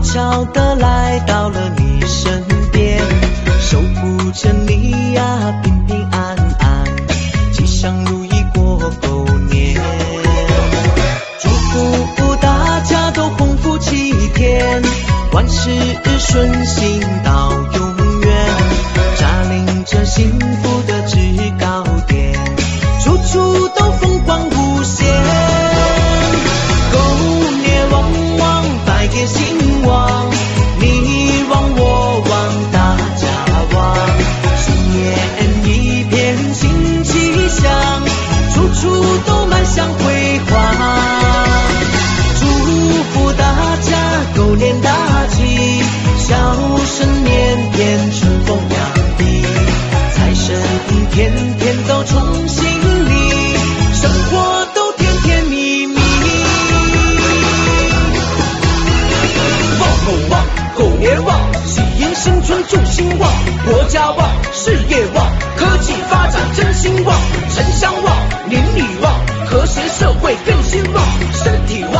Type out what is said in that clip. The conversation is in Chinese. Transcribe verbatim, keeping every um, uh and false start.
悄地来到了你身边，守护着你呀，平平安安，吉祥如意过狗年。祝福大家都鸿福齐天，万事顺心到永远，占领着幸福的制高点，处处都风光无限。狗年旺旺，百业兴旺，你旺我旺，大家旺，新年一片新气象，处处都满享辉煌。祝福大家狗年大吉，笑声绵绵，春风洋溢，财神天天都宠幸你，生活都甜甜蜜蜜。旺狗旺，狗年旺，喜迎新春祝兴旺，国家旺，事业旺，科技发展真兴旺，城乡旺，邻里旺，和谐社会更兴旺，身体旺。